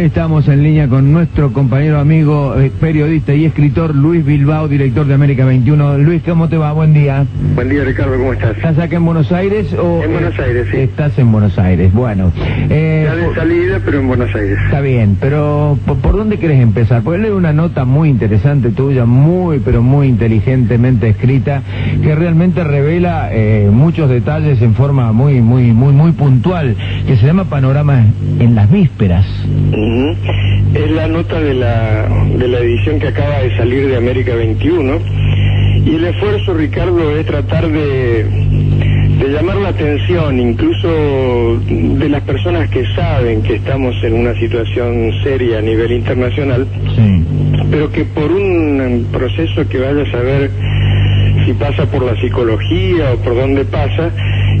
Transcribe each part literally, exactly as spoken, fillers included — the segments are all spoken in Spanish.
estamos en línea con nuestro compañero, amigo, periodista y escritor Luis Bilbao, director de América veintiuno. Luis, ¿cómo te va? Buen día. Buen día, Ricardo, ¿cómo estás? ¿Estás acá en Buenos Aires o...? En Buenos Aires, sí. Estás en Buenos Aires, bueno. Eh, ya de salida, pero en Buenos Aires. Está bien, pero ¿por, por dónde querés empezar? Porque leí una nota muy interesante tuya, muy, pero muy inteligentemente escrita, que realmente revela eh, muchos detalles en forma muy, muy, muy, muy puntual, que se llama Panorama en las vísperas. Uh-huh. Es la nota de la, de la edición que acaba de salir de América veintiuno, y el esfuerzo, Ricardo, es tratar de, de llamar la atención, incluso de las personas que saben que estamos en una situación seria a nivel internacional, sí, pero que por un proceso que vaya a saber si pasa por la psicología o por dónde pasa,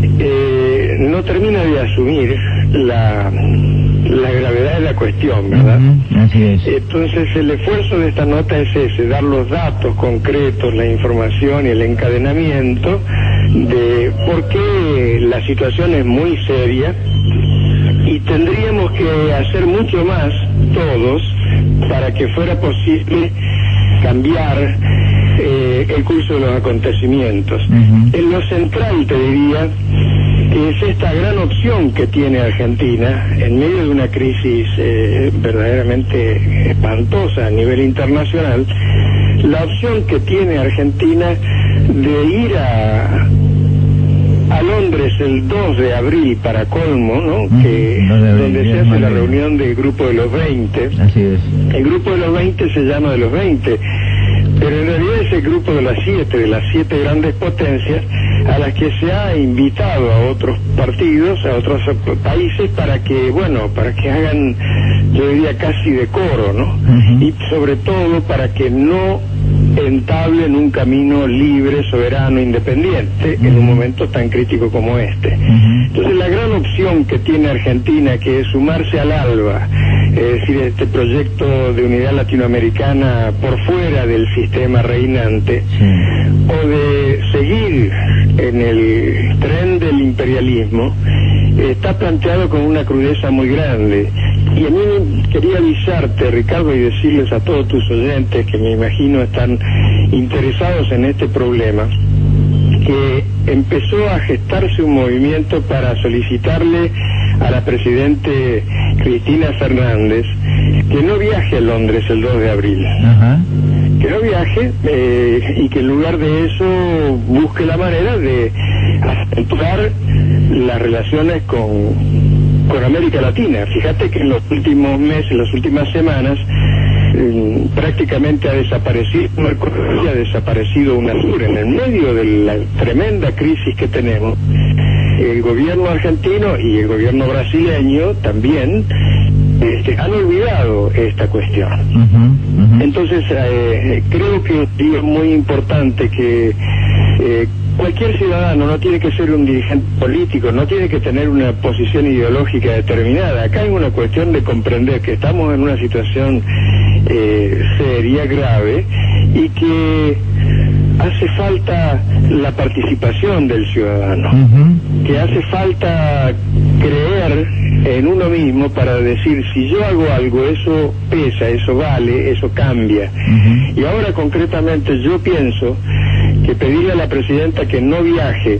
eh, no termina de asumir la, la gravedad de la cuestión, ¿verdad? Uh-huh, así es. Entonces el esfuerzo de esta nota es ese, dar los datos concretos, la información y el encadenamiento de por qué la situación es muy seria, y tendríamos que hacer mucho más todos para que fuera posible cambiar eh, el curso de los acontecimientos. Uh-huh. En lo central, te diría, que es esta gran opción que tiene Argentina en medio de una crisis eh, verdaderamente espantosa a nivel internacional, la opción que tiene Argentina de ir a a Londres el dos de abril, para colmo, ¿no? Uh-huh. Que no donde se hace la reunión del Grupo de los veinte. Así es. El Grupo de los veinte se llama de los veinte, pero en realidad es el grupo de las siete, de las siete grandes potencias, a las que se ha invitado a otros partidos, a otros países, para que, bueno, para que hagan, yo diría, casi decoro, ¿no? Uh-huh. Y sobre todo para que no entablen un camino libre, soberano, independiente, uh-huh, en un momento tan crítico como este. Uh-huh. Entonces la gran opción que tiene Argentina, que es sumarse al ALBA, es decir, este proyecto de unidad latinoamericana por fuera del sistema reinante, sí, o de seguir en el tren del imperialismo, está planteado con una crudeza muy grande. Y a mí quería avisarte, Ricardo, y decirles a todos tus oyentes, que me imagino están interesados en este problema, que empezó a gestarse un movimiento para solicitarle a la presidente Cristina Fernández que no viaje a Londres el dos de abril. Uh-huh. Que no viaje eh, y que en lugar de eso busque la manera de acentuar las relaciones con, con América Latina. Fíjate que en los últimos meses, en las últimas semanas, eh, prácticamente ha desaparecido Mercosur, ha desaparecido UNASUR. En el medio de la tremenda crisis que tenemos, el gobierno argentino y el gobierno brasileño también este, han olvidado esta cuestión. Uh-huh, uh-huh. Entonces eh, creo que es muy importante que eh, cualquier ciudadano, no tiene que ser un dirigente político, no tiene que tener una posición ideológica determinada. Acá hay una cuestión de comprender que estamos en una situación eh, seria, grave, y que hace falta la participación del ciudadano, uh-huh, que hace falta creer en uno mismo para decir, si yo hago algo, eso pesa, eso vale, eso cambia. Uh-huh. Y ahora concretamente yo pienso que pedirle a la presidenta que no viaje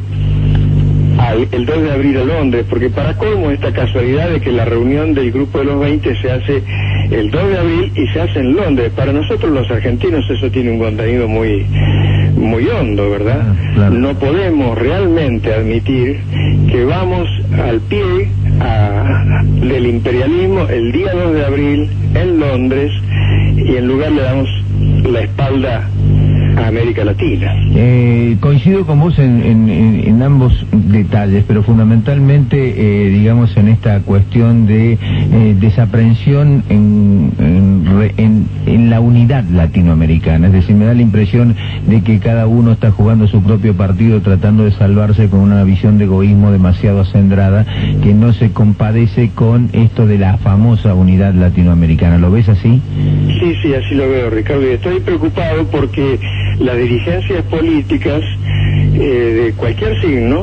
al, el dos de abril a Londres, porque para colmo esta casualidad de que la reunión del Grupo de los veinte se hace el dos de abril y se hace en Londres, para nosotros los argentinos eso tiene un contenido muy muy hondo, ¿verdad? Ah, claro. No podemos realmente admitir que vamos al pie a, del imperialismo el día dos de abril en Londres, y en lugar le damos la espalda a América Latina. Eh, coincido con vos en, en, en ambos detalles, pero fundamentalmente, eh, digamos, en esta cuestión de eh, desaprensión en, en, en, en la unidad latinoamericana. Es decir, me da la impresión de que cada uno está jugando su propio partido, tratando de salvarse con una visión de egoísmo demasiado acendrada, que no se compadece con esto de la famosa unidad latinoamericana. ¿Lo ves así? Sí, sí, así lo veo, Ricardo, y estoy preocupado porque las dirigencias políticas eh, de cualquier signo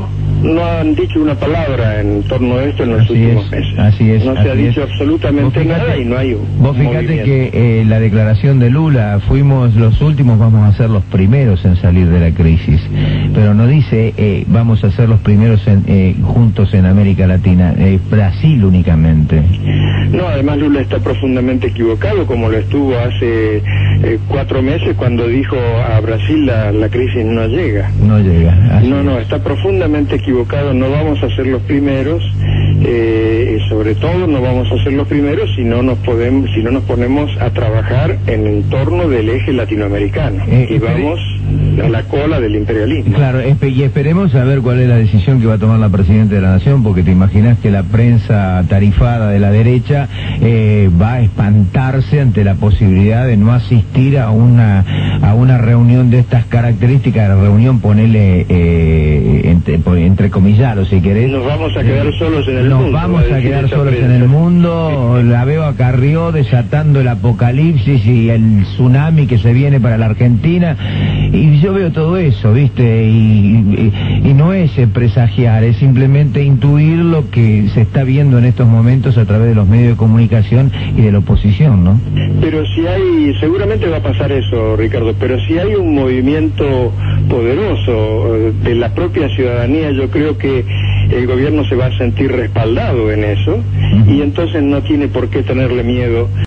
no han dicho una palabra en torno a esto en los así últimos es, meses. Así es. No se ha dicho es. absolutamente fíjate, nada y no hay un Vos fíjate movimiento. que eh, la declaración de Lula, fuimos los últimos, vamos a ser los primeros en salir de la crisis, pero no dice eh, vamos a ser los primeros en, eh, juntos en América Latina, eh, Brasil únicamente. No, además Lula está profundamente equivocado, como lo estuvo hace eh, cuatro meses cuando dijo a Brasil la, la crisis no llega. No llega. Así no, no, es. está profundamente equivocado, no vamos a ser los primeros, eh, sobre todo no vamos a ser los primeros si no nos podemos, si no nos ponemos a trabajar en el entorno del eje latinoamericano, Eh, y vamos a la cola del imperialismo. Claro, espe- y esperemos a ver cuál es la decisión que va a tomar la Presidenta de la Nación, porque te imaginas que la prensa tarifada de la derecha eh, va a espantarse ante la posibilidad de no asistir a una a una reunión de estas características, la reunión ponele eh, entre, entre comillarlo si querés. Nos vamos a quedar Eh, solos en el Nos mundo. vamos va a decir quedar esta solos en prensa. el mundo, la veo a Carrió desatando el apocalipsis y el tsunami que se viene para la Argentina, y yo veo todo eso, ¿viste? Y, y, y no es eh, presagiar, es simplemente intuir lo que se está viendo en estos momentos a través de los medios de comunicación y de la oposición, ¿no? Pero si hay, seguramente va a pasar eso, Ricardo, pero si hay un movimiento poderoso eh, de la propia ciudadanía, yo creo que el gobierno se va a sentir respaldado en eso, y entonces no tiene por qué tenerle miedo